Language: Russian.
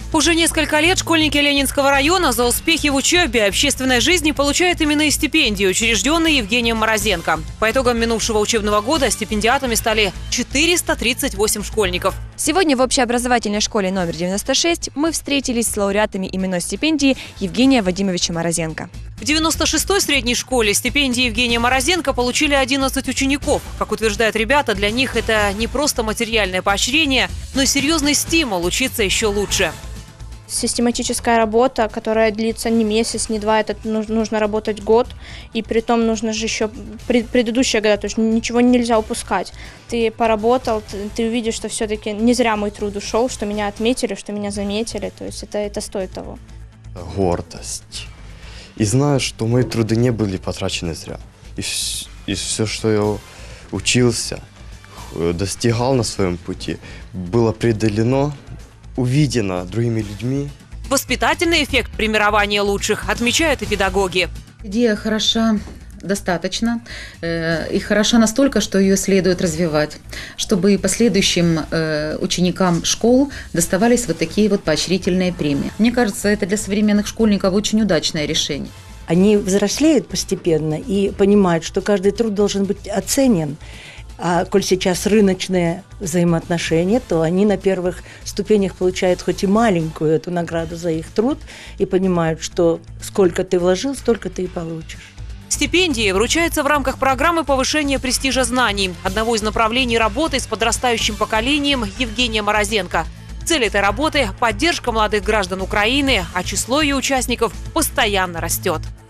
Уже несколько лет школьники Ленинского района за успехи в учебе и общественной жизни получают именные стипендии, учрежденные Евгением Морозенко. По итогам минувшего учебного года стипендиатами стали 438 школьников. Сегодня в общеобразовательной школе номер 96 мы встретились с лауреатами именной стипендии Евгения Вадимовича Морозенко. В 96-й средней школе стипендии Евгения Морозенко получили 11 учеников. Как утверждают ребята, для них это не просто материальное поощрение, но и серьезный стимул учиться еще лучше. Систематическая работа, которая длится не месяц, не два, это нужно работать год, и при том нужно же еще предыдущие года, то есть ничего нельзя упускать. Ты поработал, ты увидишь, что все-таки не зря мой труд ушел, что меня отметили, что меня заметили, то есть это стоит того. Гордость. И знаю, что мои труды не были потрачены зря. И все, что я учился, достигал на своем пути, было преодолено, увидено другими людьми. Воспитательный эффект премирования лучших отмечают и педагоги. Идея хороша достаточно и хороша настолько, что ее следует развивать, чтобы и последующим ученикам школ доставались вот такие вот поощрительные премии. Мне кажется, это для современных школьников очень удачное решение. Они взрослеют постепенно и понимают, что каждый труд должен быть оценен. А коль сейчас рыночные взаимоотношения, то они на первых ступенях получают хоть и маленькую эту награду за их труд и понимают, что сколько ты вложил, столько ты и получишь. Стипендии вручаются в рамках программы повышения престижа знаний, одного из направлений работы с подрастающим поколением Евгения Морозенко. Цель этой работы – поддержка молодых граждан Украины, а число ее участников постоянно растет.